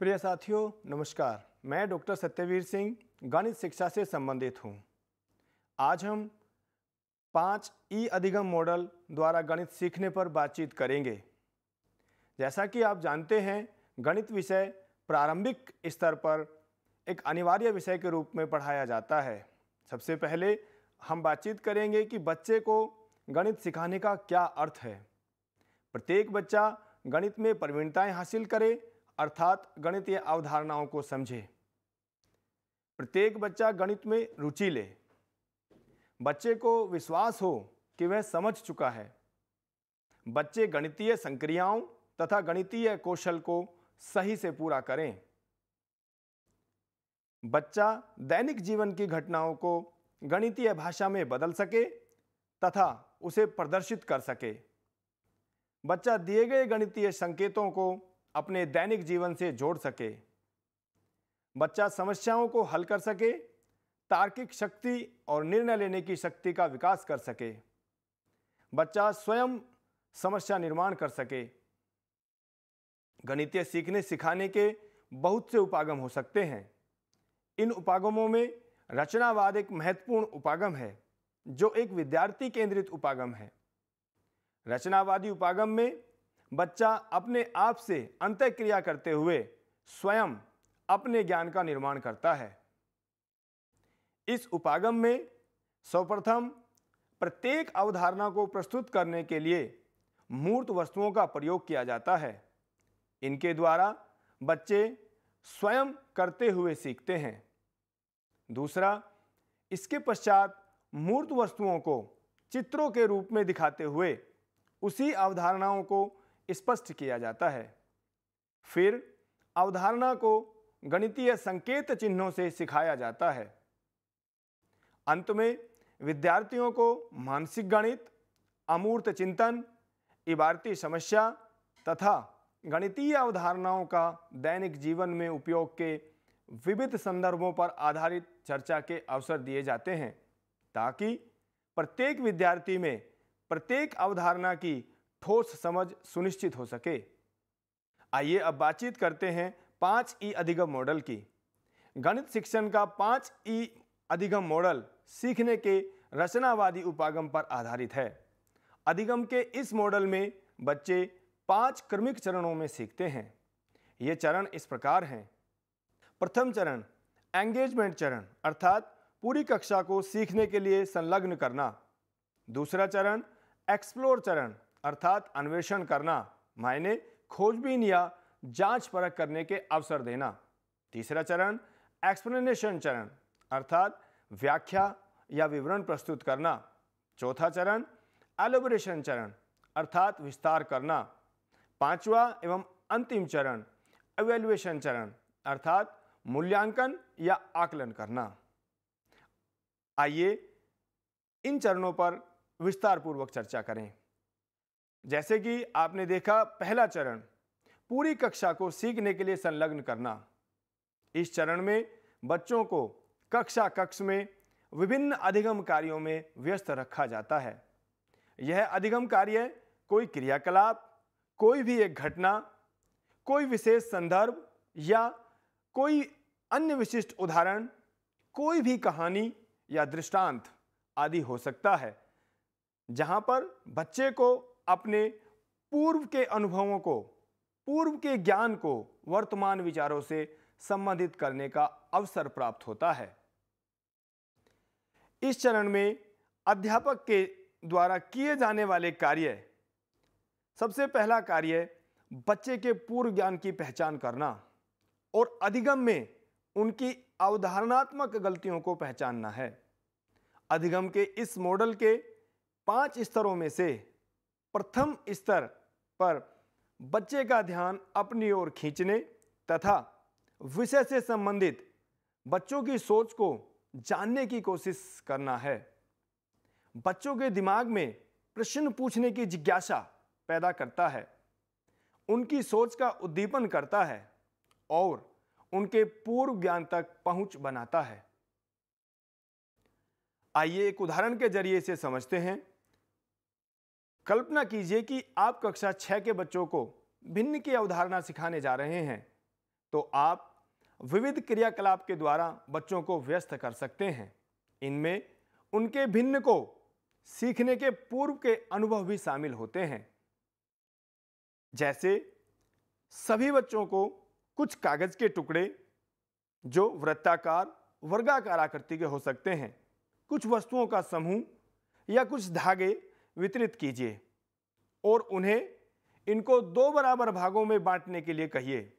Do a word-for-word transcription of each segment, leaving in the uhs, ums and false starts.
प्रिय साथियों नमस्कार। मैं डॉक्टर सत्यवीर सिंह गणित शिक्षा से संबंधित हूं। आज हम पाँच ई अधिगम मॉडल द्वारा गणित सीखने पर बातचीत करेंगे। जैसा कि आप जानते हैं, गणित विषय प्रारंभिक स्तर पर एक अनिवार्य विषय के रूप में पढ़ाया जाता है। सबसे पहले हम बातचीत करेंगे कि बच्चे को गणित सिखाने का क्या अर्थ है। प्रत्येक बच्चा गणित में प्रवीणताएं हासिल करे, अर्थात गणितीय अवधारणाओं को समझे। प्रत्येक बच्चा गणित में रुचि ले। बच्चे को विश्वास हो कि वह समझ चुका है। बच्चे गणितीय संक्रियाओं तथा गणितीय कौशल को सही से पूरा करें। बच्चा दैनिक जीवन की घटनाओं को गणितीय भाषा में बदल सके तथा उसे प्रदर्शित कर सके। बच्चा दिए गए गणितीय संकेतों को अपने दैनिक जीवन से जोड़ सके। बच्चा समस्याओं को हल कर सके, तार्किक शक्ति और निर्णय लेने की शक्ति का विकास कर सके। बच्चा स्वयं समस्या निर्माण कर सके। गणितीय सीखने सिखाने के बहुत से उपागम हो सकते हैं। इन उपागमों में रचनावाद एक महत्वपूर्ण उपागम है, जो एक विद्यार्थी केंद्रित उपागम है। रचनावादी उपागम में बच्चा अपने आप से अंतःक्रिया करते हुए स्वयं अपने ज्ञान का निर्माण करता है। इस उपागम में सर्वप्रथम प्रत्येक अवधारणा को प्रस्तुत करने के लिए मूर्त वस्तुओं का प्रयोग किया जाता है। इनके द्वारा बच्चे स्वयं करते हुए सीखते हैं। दूसरा, इसके पश्चात मूर्त वस्तुओं को चित्रों के रूप में दिखाते हुए उसी अवधारणाओं को स्पष्ट किया जाता है। फिर अवधारणा को गणितीय संकेत चिन्हों से सिखाया जाता है। अंत में विद्यार्थियों को मानसिक गणित, अमूर्त चिंतन, इबारती समस्या तथा गणितीय अवधारणाओं का दैनिक जीवन में उपयोग के विविध संदर्भों पर आधारित चर्चा के अवसर दिए जाते हैं, ताकि प्रत्येक विद्यार्थी में प्रत्येक अवधारणा की ठोस समझ सुनिश्चित हो सके। आइए अब बातचीत करते हैं पांच ई अधिगम मॉडल की। गणित शिक्षण का पांच ई अधिगम मॉडल सीखने के रचनावादी उपागम पर आधारित है। अधिगम के इस मॉडल में बच्चे पांच क्रमिक चरणों में सीखते हैं। ये चरण इस प्रकार हैं। प्रथम चरण एंगेजमेंट चरण, अर्थात पूरी कक्षा को सीखने के लिए संलग्न करना। दूसरा चरण एक्सप्लोर चरण, अर्थात अन्वेषण करना, मायने खोजबीन या जांच परख करने के अवसर देना। तीसरा चरण एक्सप्लेनेशन चरण, अर्थात व्याख्या या विवरण प्रस्तुत करना। चौथा चरण एलोबरेशन चरण, अर्थात विस्तार करना। पांचवा एवं अंतिम चरण इवैल्यूएशन चरण, अर्थात मूल्यांकन या आकलन करना। आइए इन चरणों पर विस्तार पूर्वक चर्चा करें। जैसे कि आपने देखा, पहला चरण पूरी कक्षा को सीखने के लिए संलग्न करना। इस चरण में बच्चों को कक्षा कक्ष में विभिन्न अधिगम कार्यों में व्यस्त रखा जाता है। यह अधिगम कार्य कोई क्रियाकलाप, कोई भी एक घटना, कोई विशेष संदर्भ या कोई अन्य विशिष्ट उदाहरण, कोई भी कहानी या दृष्टांत आदि हो सकता है, जहां पर बच्चे को अपने पूर्व के अनुभवों को, पूर्व के ज्ञान को वर्तमान विचारों से संबंधित करने का अवसर प्राप्त होता है। इस चरण में अध्यापक के द्वारा किए जाने वाले कार्य, सबसे पहला कार्य बच्चे के पूर्व ज्ञान की पहचान करना और अधिगम में उनकी अवधारणात्मक गलतियों को पहचानना है। अधिगम के इस मॉडल के पांच स्तरों में से प्रथम स्तर पर बच्चे का ध्यान अपनी ओर खींचने तथा विषय से संबंधित बच्चों की सोच को जानने की कोशिश करना है। बच्चों के दिमाग में प्रश्न पूछने की जिज्ञासा पैदा करता है, उनकी सोच का उद्दीपन करता है और उनके पूर्व ज्ञान तक पहुंच बनाता है। आइए एक उदाहरण के जरिए इसे समझते हैं। कल्पना कीजिए कि आप कक्षा छह के बच्चों को भिन्न की अवधारणा सिखाने जा रहे हैं, तो तो आप विविध क्रियाकलाप के द्वारा बच्चों को व्यस्त कर सकते हैं। इनमें उनके भिन्न को सीखने के पूर्व के अनुभव भी शामिल होते हैं। जैसे सभी बच्चों को कुछ कागज के टुकड़े जो वृत्ताकार, वर्गाकार आकृति के हो सकते हैं, कुछ वस्तुओं का समूह या कुछ धागे वितरित कीजिए और उन्हें इनको दो बराबर भागों में बांटने के लिए कहिए।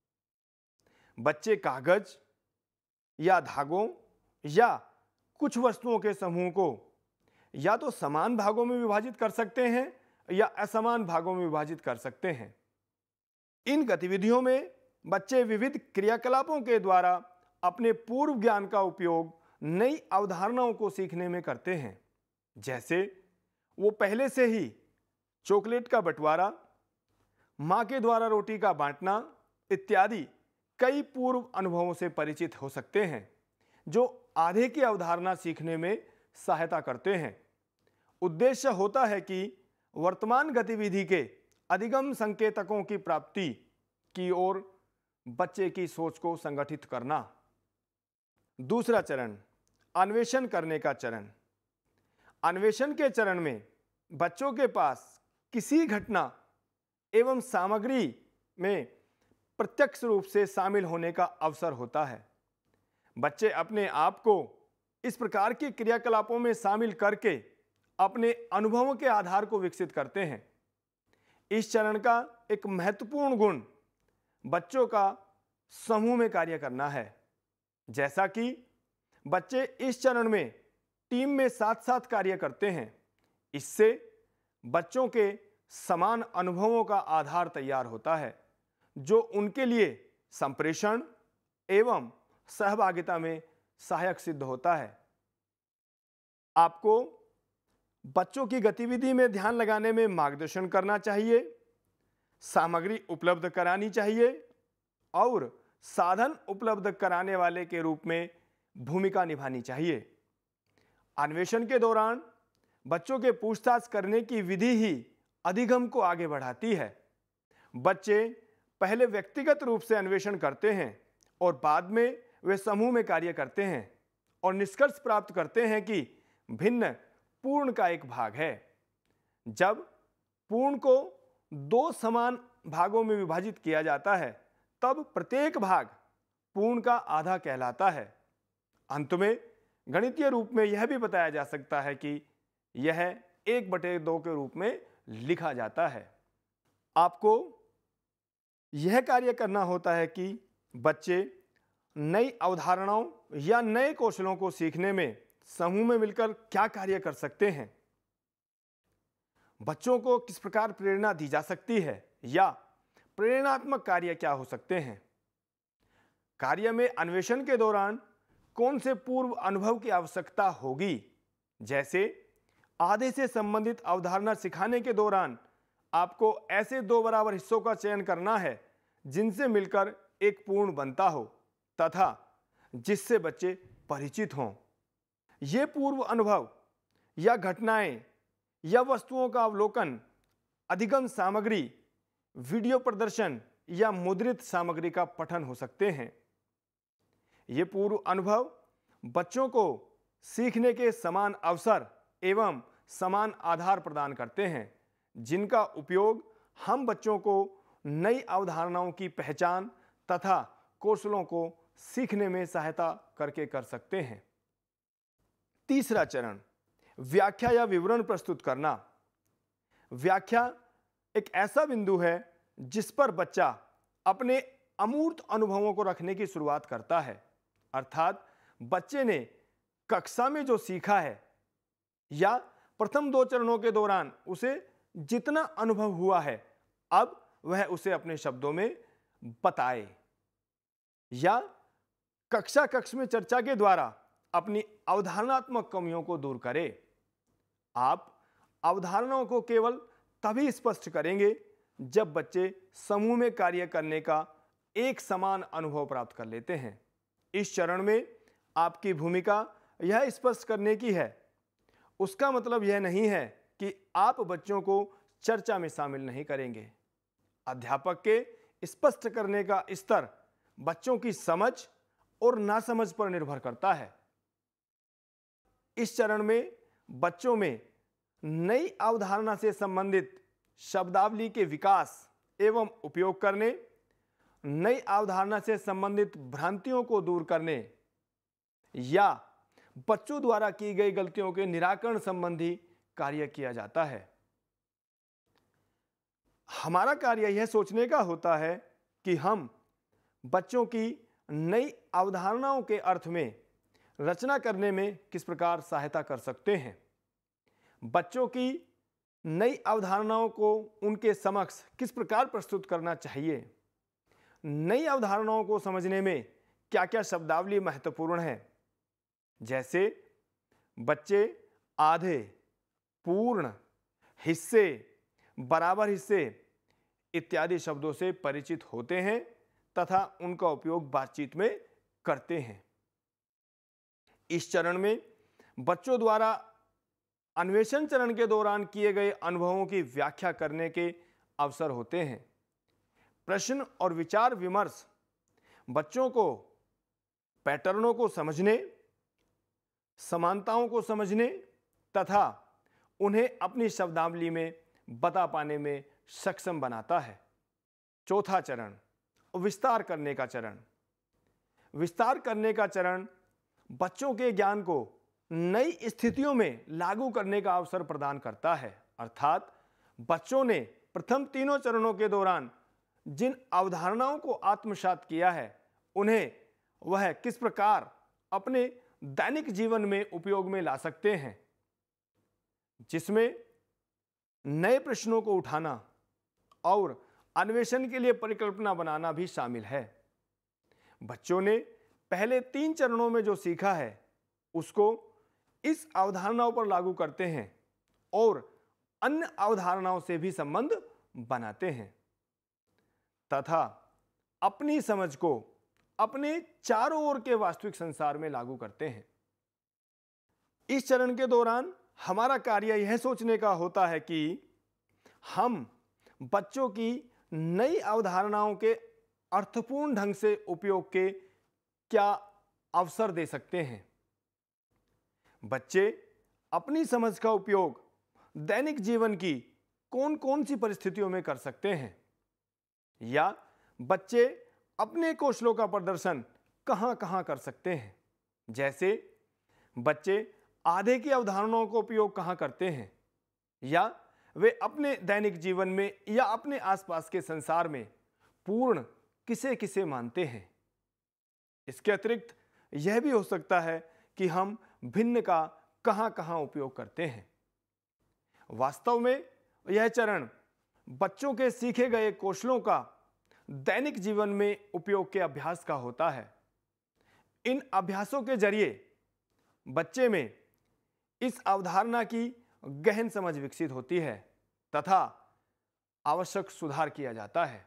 बच्चे कागज या धागों या कुछ वस्तुओं के समूह को या तो समान भागों में विभाजित कर सकते हैं या असमान भागों में विभाजित कर सकते हैं। इन गतिविधियों में बच्चे विविध क्रियाकलापों के द्वारा अपने पूर्व ज्ञान का उपयोग नई अवधारणाओं को सीखने में करते हैं। जैसे वो पहले से ही चॉकलेट का बंटवारा, मां के द्वारा रोटी का बांटना इत्यादि कई पूर्व अनुभवों से परिचित हो सकते हैं, जो आधे की अवधारणा सीखने में सहायता करते हैं। उद्देश्य होता है कि वर्तमान गतिविधि के अधिगम संकेतकों की प्राप्ति की ओर बच्चे की सोच को संगठित करना। दूसरा चरण, अन्वेषण करने का चरण। अन्वेषण के चरण में बच्चों के पास किसी घटना एवं सामग्री में प्रत्यक्ष रूप से शामिल होने का अवसर होता है। बच्चे अपने आप को इस प्रकार के क्रियाकलापों में शामिल करके अपने अनुभवों के आधार को विकसित करते हैं। इस चरण का एक महत्वपूर्ण गुण बच्चों का समूह में कार्य करना है। जैसा कि बच्चे इस चरण में टीम में साथ साथ कार्य करते हैं, इससे बच्चों के समान अनुभवों का आधार तैयार होता है, जो उनके लिए संप्रेषण एवं सहभागिता में सहायक सिद्ध होता है। आपको बच्चों की गतिविधि में ध्यान लगाने में मार्गदर्शन करना चाहिए, सामग्री उपलब्ध करानी चाहिए और साधन उपलब्ध कराने वाले के रूप में भूमिका निभानी चाहिए। अन्वेषण के दौरान बच्चों के पूछताछ करने की विधि ही अधिगम को आगे बढ़ाती है। बच्चे पहले व्यक्तिगत रूप से अन्वेषण करते हैं और बाद में वे समूह में कार्य करते हैं और निष्कर्ष प्राप्त करते हैं कि भिन्न पूर्ण का एक भाग है। जब पूर्ण को दो समान भागों में विभाजित किया जाता है, तब प्रत्येक भाग पूर्ण का आधा कहलाता है। अंत में गणितीय रूप में यह भी बताया जा सकता है कि यह एक बटे दो के रूप में लिखा जाता है। आपको यह कार्य करना होता है कि बच्चे नई अवधारणाओं या नए कौशलों को सीखने में समूह में मिलकर क्या कार्य कर सकते हैं, बच्चों को किस प्रकार प्रेरणा दी जा सकती है या प्रेरणात्मक कार्य क्या हो सकते हैं, कार्य में अन्वेषण के दौरान कौन से पूर्व अनुभव की आवश्यकता होगी। जैसे आधे से संबंधित अवधारणा सिखाने के दौरान आपको ऐसे दो बराबर हिस्सों का चयन करना है जिनसे मिलकर एक पूर्ण बनता हो तथा जिससे बच्चे परिचित हों। ये पूर्व अनुभव या घटनाएं या वस्तुओं का अवलोकन, अधिगम सामग्री, वीडियो प्रदर्शन या मुद्रित सामग्री का पठन हो सकते हैं। ये पूर्व अनुभव बच्चों को सीखने के समान अवसर एवं समान आधार प्रदान करते हैं, जिनका उपयोग हम बच्चों को नई अवधारणाओं की पहचान तथा कौशलों को सीखने में सहायता करके कर सकते हैं। तीसरा चरण, व्याख्या या विवरण प्रस्तुत करना। व्याख्या एक ऐसा बिंदु है जिस पर बच्चा अपने अमूर्त अनुभवों को रखने की शुरुआत करता है। अर्थात बच्चे ने कक्षा में जो सीखा है या प्रथम दो चरणों के दौरान उसे जितना अनुभव हुआ है, अब वह उसे अपने शब्दों में बताए या कक्षा कक्ष में चर्चा के द्वारा अपनी अवधारणात्मक कमियों को दूर करे। आप अवधारणाओं को केवल तभी स्पष्ट करेंगे जब बच्चे समूह में कार्य करने का एक समान अनुभव प्राप्त कर लेते हैं। इस चरण में आपकी भूमिका यह स्पष्ट करने की है। उसका मतलब यह नहीं है कि आप बच्चों को चर्चा में शामिल नहीं करेंगे। अध्यापक के स्पष्ट करने का स्तर बच्चों की समझ और नासमझ पर निर्भर करता है। इस चरण में बच्चों में नई अवधारणा से संबंधित शब्दावली के विकास एवं उपयोग करने, नई अवधारणा से संबंधित भ्रांतियों को दूर करने या बच्चों द्वारा की गई गलतियों के निराकरण संबंधी कार्य किया जाता है। हमारा कार्य यह सोचने का होता है कि हम बच्चों की नई अवधारणाओं के अर्थ में रचना करने में किस प्रकार सहायता कर सकते हैं। बच्चों की नई अवधारणाओं को उनके समक्ष किस प्रकार प्रस्तुत करना चाहिए। नई अवधारणाओं को समझने में क्या क्या शब्दावली महत्वपूर्ण है, जैसे बच्चे आधे, पूर्ण, हिस्से, बराबर हिस्से इत्यादि शब्दों से परिचित होते हैं तथा उनका उपयोग बातचीत में करते हैं। इस चरण में बच्चों द्वारा अन्वेषण चरण के दौरान किए गए अनुभवों की व्याख्या करने के अवसर होते हैं। प्रश्न और विचार विमर्श बच्चों को पैटर्नों को समझने, समानताओं को समझने तथा उन्हें अपनी शब्दावली में बता पाने में सक्षम बनाता है। चौथा चरण विस्तार करने का चरण। विस्तार करने का चरण बच्चों के ज्ञान को नई स्थितियों में लागू करने का अवसर प्रदान करता है। अर्थात बच्चों ने प्रथम तीनों चरणों के दौरान जिन अवधारणाओं को आत्मसात किया है, उन्हें वह किस प्रकार अपने दैनिक जीवन में उपयोग में ला सकते हैं, जिसमें नए प्रश्नों को उठाना और अन्वेषण के लिए परिकल्पना बनाना भी शामिल है। बच्चों ने पहले तीन चरणों में जो सीखा है उसको इस अवधारणाओं पर लागू करते हैं और अन्य अवधारणाओं से भी संबंध बनाते हैं तथा अपनी समझ को अपने चारों ओर के वास्तविक संसार में लागू करते हैं। इस चरण के दौरान हमारा कार्य यह सोचने का होता है कि हम बच्चों की नई अवधारणाओं के अर्थपूर्ण ढंग से उपयोग के क्या अवसर दे सकते हैं। बच्चे अपनी समझ का उपयोग दैनिक जीवन की कौन कौन सी परिस्थितियों में कर सकते हैं, या बच्चे अपने कौशलों का प्रदर्शन कहां कहां कर सकते हैं। जैसे बच्चे आधे की अवधारणाओं का उपयोग कहां करते हैं, या वे अपने दैनिक जीवन में या अपने आसपास के संसार में पूर्ण किसे किसे मानते हैं। इसके अतिरिक्त यह भी हो सकता है कि हम भिन्न का कहां कहां उपयोग करते हैं। वास्तव में यह चरण बच्चों के सीखे गए कौशलों का दैनिक जीवन में उपयोग के अभ्यास का होता है। इन अभ्यासों के जरिए बच्चे में इस अवधारणा की गहन समझ विकसित होती है तथा आवश्यक सुधार किया जाता है।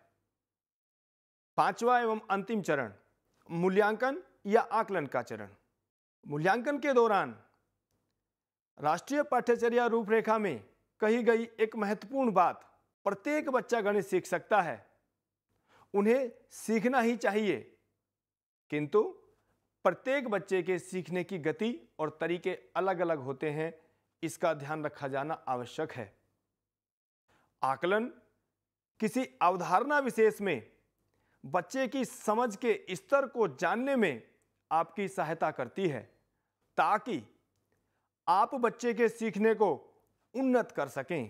पांचवा एवं अंतिम चरण मूल्यांकन या आकलन का चरण। मूल्यांकन के दौरान राष्ट्रीय पाठ्यचर्या रूपरेखा में कही गई एक महत्वपूर्ण बात, प्रत्येक बच्चा गणित सीख सकता है, उन्हें सीखना ही चाहिए, किंतु प्रत्येक बच्चे के सीखने की गति और तरीके अलग अलग होते हैं, इसका ध्यान रखा जाना आवश्यक है। आकलन किसी अवधारणा विशेष में बच्चे की समझ के स्तर को जानने में आपकी सहायता करती है, ताकि आप बच्चे के सीखने को उन्नत कर सकें,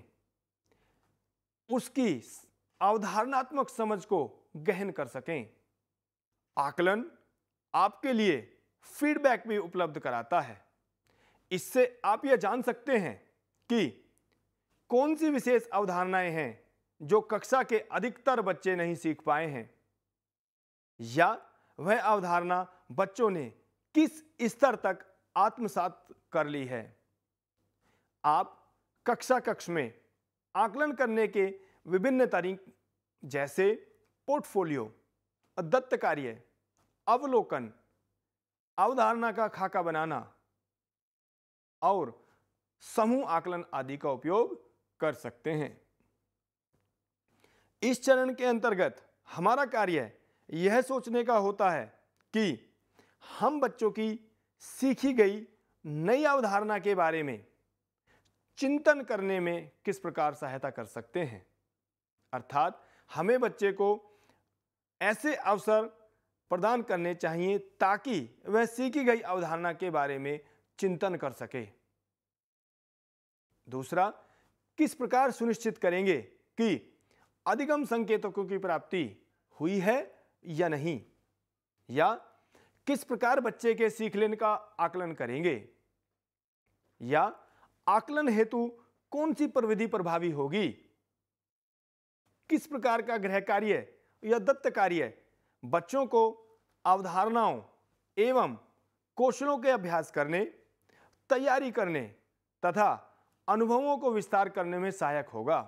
उसकी अवधारणात्मक समझ को गहन कर सकें। आकलन आपके लिए फीडबैक भी उपलब्ध कराता है। इससे आप यह जान सकते हैं कि कौन सी विशेष अवधारणाएं हैं जो कक्षा के अधिकतर बच्चे नहीं सीख पाए हैं, या वह अवधारणा बच्चों ने किस स्तर तक आत्मसात कर ली है। आप कक्षा कक्ष में आकलन करने के विभिन्न तरीके जैसे पोर्टफोलियो, दत्त कार्य, अवलोकन, अवधारणा का खाका बनाना और समूह आकलन आदि का उपयोग कर सकते हैं। इस चरण के अंतर्गत हमारा कार्य यह सोचने का होता है कि हम बच्चों की सीखी गई नई अवधारणा के बारे में चिंतन करने में किस प्रकार सहायता कर सकते हैं। अर्थात हमें बच्चे को ऐसे अवसर प्रदान करने चाहिए ताकि वह सीखी गई अवधारणा के बारे में चिंतन कर सके। दूसरा, किस प्रकार सुनिश्चित करेंगे कि अधिगम संकेतकों की प्राप्ति हुई है या नहीं, या किस प्रकार बच्चे के सीख लेने का आकलन करेंगे, या आकलन हेतु कौन सी प्रविधि प्रभावी होगी, किस प्रकार का गृह कार्य या दत्त कार्य बच्चों को अवधारणाओं एवं कौशलों के अभ्यास करने, तैयारी करने तथा अनुभवों को विस्तार करने में सहायक होगा।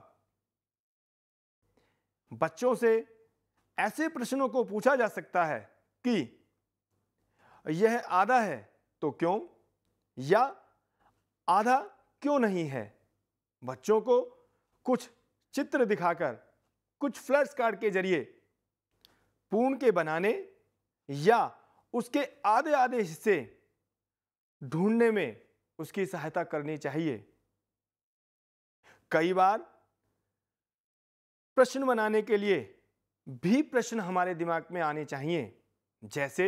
बच्चों से ऐसे प्रश्नों को पूछा जा सकता है कि यह आधा है तो क्यों, या आधा क्यों नहीं है। बच्चों को कुछ चित्र दिखाकर, कुछ फ्लैश कार्ड के जरिए पूर्ण के बनाने या उसके आधे आधे हिस्से ढूंढने में उसकी सहायता करनी चाहिए। कई बार प्रश्न बनाने के लिए भी प्रश्न हमारे दिमाग में आने चाहिए। जैसे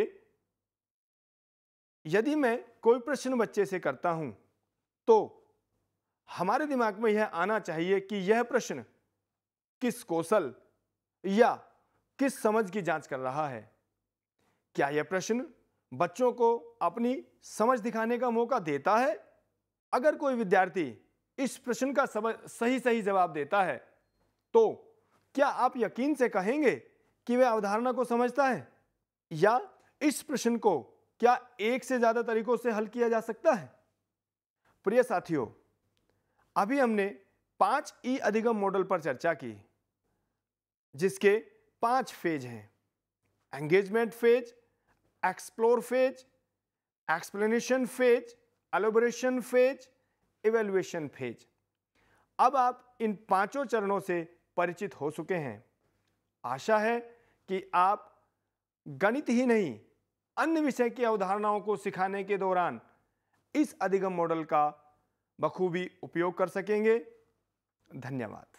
यदि मैं कोई प्रश्न बच्चे से करता हूं तो हमारे दिमाग में यह आना चाहिए कि यह प्रश्न किस कौशल या किस समझ की जांच कर रहा है। क्या यह प्रश्न बच्चों को अपनी समझ दिखाने का मौका देता है? अगर कोई विद्यार्थी इस प्रश्न का सही सही जवाब देता है तो क्या आप यकीन से कहेंगे कि वह अवधारणा को समझता है, या इस प्रश्न को क्या एक से ज्यादा तरीकों से हल किया जा सकता है? प्रिय साथियों, अभी हमने पांच ई अधिगम मॉडल पर चर्चा की, जिसके पांच फेज हैं: engagement phase, explore phase, explanation phase, elaboration phase, evaluation phase. अब आप इन पांचों चरणों से परिचित हो चुके हैं। आशा है कि आप गणित ही नहीं, अन्य विषय की अवधारणाओं को सिखाने के दौरान इस अधिगम मॉडल का बखूबी उपयोग कर सकेंगे। धन्यवाद।